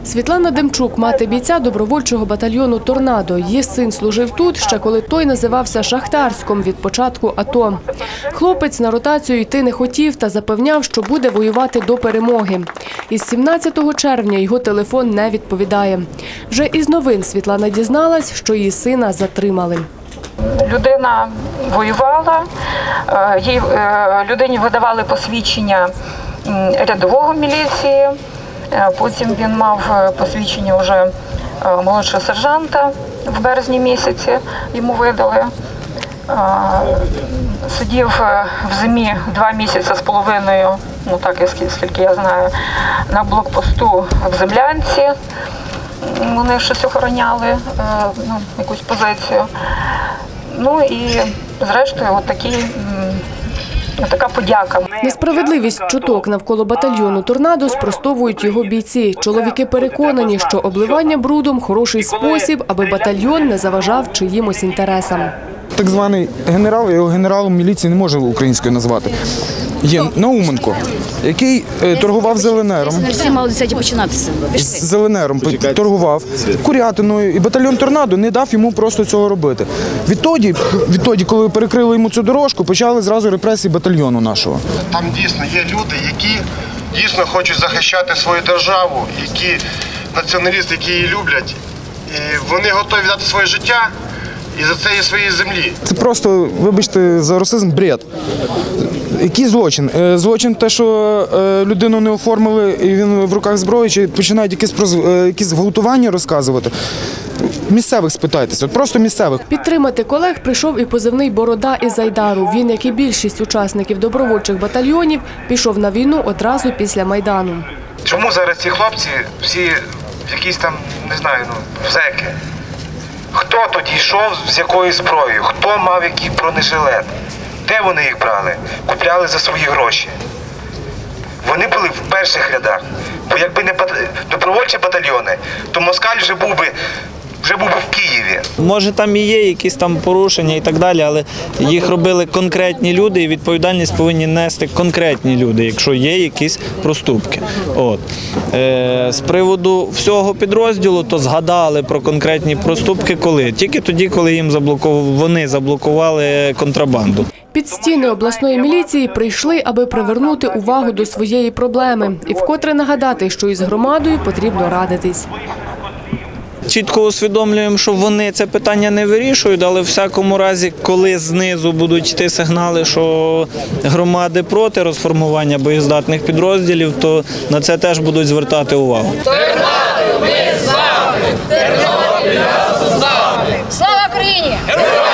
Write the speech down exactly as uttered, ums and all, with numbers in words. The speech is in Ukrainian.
Світлана Демчук – мати бійця добровольчого батальйону «Торнадо». Її син служив тут, ще коли той називався Шахтарськом від початку АТО. Хлопець на ротацію йти не хотів та запевняв, що буде воювати до перемоги. Із сімнадцятого червня його телефон не відповідає. Вже із новин Світлана дізналась, що її сина затримали. Людина воювала, їй, людині видавали посвідчення рядового міліції, потім він мав посвідчення вже молодшого сержанта в березні місяці, йому видали. Сидів в зимі два місяці з половиною, ну так, скільки я знаю, на блокпосту в Землянці. Вони щось охороняли, ну, якусь позицію. Ну і зрештою от такі, така подяка. Несправедливість чуток навколо батальйону «Торнадо» спростовують його бійці. Чоловіки переконані, що обливання брудом – хороший спосіб, аби батальйон не заважав чиїмось інтересам. Так званий генерал, його генералом міліції не може українською назвати. Є Науменко, який торгував зеленером. Всі мали десяті починатися. Зеленером торгував курятиною, і батальйон «Торнадо» не дав йому просто цього робити. Відтоді, відтоді, коли перекрили йому цю дорожку, почали зразу репресії батальйону нашого. Там дійсно є люди, які дійсно хочуть захищати свою державу, які націоналісти, які її люблять, і вони готові дати своє життя і за це і своєї землі. Це просто, вибачте за расизм, бред. Який злочин? Злочин те, що людину не оформили і він в руках зброї, чи починають якісь, якісь гвалтування розказувати. Місцевих спитайтеся, от просто місцевих. Підтримати колег прийшов і позивний «Борода» із Айдару. Він, як і більшість учасників добровольчих батальйонів, пішов на війну одразу після Майдану. Чому зараз ці хлопці всі якісь там, не знаю, ну, зеки? Хто тоді йшов з якою зброєю? Хто мав який бронежилет? Де вони їх брали? Купляли за свої гроші. Вони були в перших рядах. Бо якби не добровольчі батальйони, то москаль вже був би вже був би в Києві. Може, там і є якісь там порушення і так далі, але їх робили конкретні люди, і відповідальність повинні нести конкретні люди, якщо є якісь проступки. От. Е, з приводу всього підрозділу, то згадали про конкретні проступки коли? Тільки тоді, коли їм заблокували, вони заблокували контрабанду. Під стіни обласної міліції прийшли, аби привернути увагу до своєї проблеми. І вкотре нагадати, що із громадою потрібно радитись. Чітко усвідомлюємо, що вони це питання не вирішують, але в всякому разі, коли знизу будуть йти сигнали, що громади проти розформування боєздатних підрозділів, то на це теж будуть звертати увагу. Слава Україні!